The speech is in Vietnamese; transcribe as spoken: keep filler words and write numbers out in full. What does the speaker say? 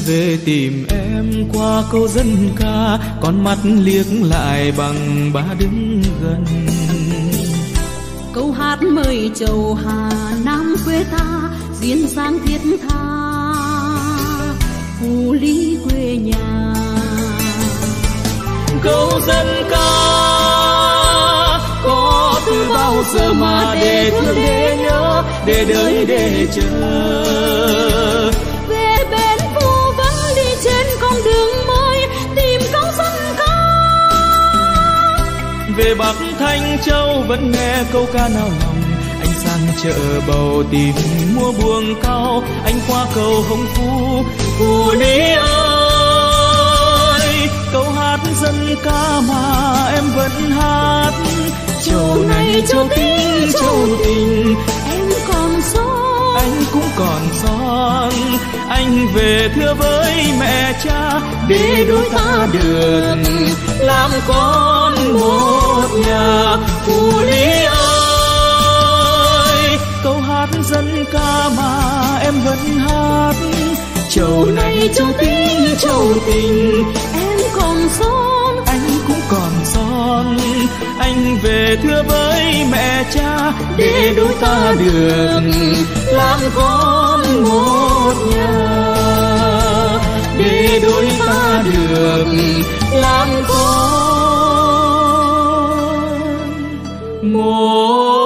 về tìm em qua câu dân ca, con mắt liếc lại bằng ba đứng gần. Câu hát mời chầu Hà Nam quê ta, duyên dáng thiết tha phù lý quê nhà. Câu dân ca có từ bao giờ mà để thương để nhớ, để đợi để chờ. Về bên phù vắng đi trên con đường mới, tìm câu dân ca. Về Bắc Thanh Châu vẫn nghe câu ca nào lòng, anh sang chợ bầu tìm mua buồng cao, anh qua cầu Hồng Phú phù lý ơi. Câu hát dân ca mà em vẫn hát, châu này châu tình châu tình, em còn son anh cũng còn son. Anh về thưa với mẹ cha, để đôi ta được làm con một nhà. Phù lý ơi, câu hát dân ca mà em vẫn hát, châu này châu tình châu tình, em còn son anh cũng còn son. Anh về thưa với mẹ cha, để đôi ta được làm con một nhà, để đôi ta được làm con một